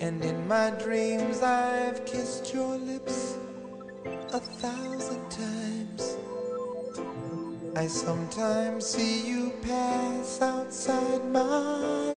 And in my dreams I've kissed your lips 1,000 times. I sometimes see you pass outside my